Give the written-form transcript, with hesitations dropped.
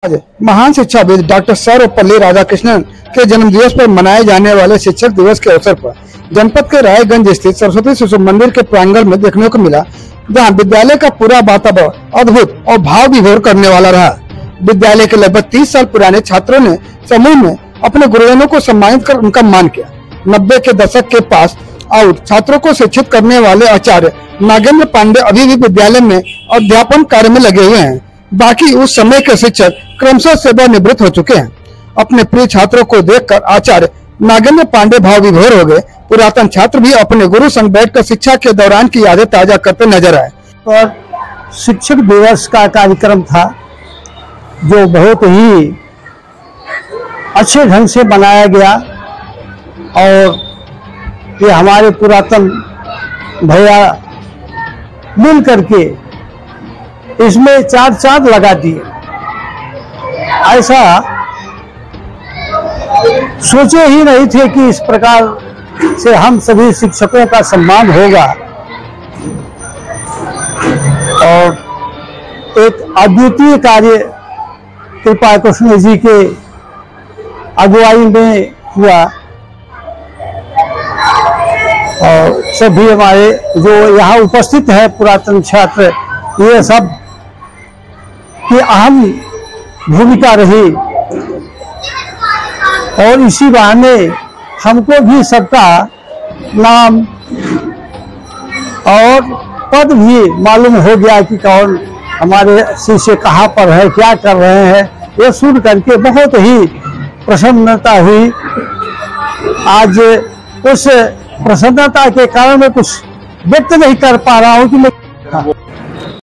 आज महान शिक्षाविद डॉक्टर सर्वपल्ली राधाकृष्णन के जन्म दिवस पर मनाए जाने वाले शिक्षक दिवस के अवसर पर जनपद के रायगंज स्थित सरस्वती शिशु मंदिर के प्रांगण में देखने को मिला, जहां विद्यालय का पूरा वातावरण अद्भुत और भाव विभोर करने वाला रहा। विद्यालय के लगभग 30 साल पुराने छात्रों ने समूह में अपने गुरुजनों को सम्मानित कर उनका मान किया। 90 के दशक के पास आउट छात्रों को शिक्षित करने वाले आचार्य नागेंद्र पांडे अभी भी विद्यालय में अध्यापन कार्य में लगे हुए हैं। बाकी उस समय के शिक्षक क्रमशः सेवानिवृत्त हो चुके हैं। अपने प्रिय छात्रों को देखकर आचार्य नागेंद्र पांडे भाव विभोर हो गए। पुरातन छात्र भी अपने गुरु संग बैठकर शिक्षा के दौरान की यादें ताजा करते नजर आए। और शिक्षक दिवस का कार्यक्रम था जो बहुत ही अच्छे ढंग से बनाया गया और ये हमारे पुरातन भैया मिल करके इसमें चार चांद लगा दिए। ऐसा सोचे ही नहीं थे कि इस प्रकार से हम सभी शिक्षकों का सम्मान होगा और एक अद्वितीय कार्य कृपा कृष्ण जी के अगुवाई में हुआ और सभी हमारे जो यहाँ उपस्थित है पुरातन छात्र, ये सब की अहम भूमिका रही और इसी बहाने हमको भी सबका नाम और पद भी मालूम हो गया कि कौन हमारे शिष्य कहाँ पर है, क्या कर रहे हैं। ये सुन करके बहुत ही प्रसन्नता हुई। आज उस प्रसन्नता के कारण मैं कुछ व्यक्त नहीं कर पा रहा हूँ कि मैं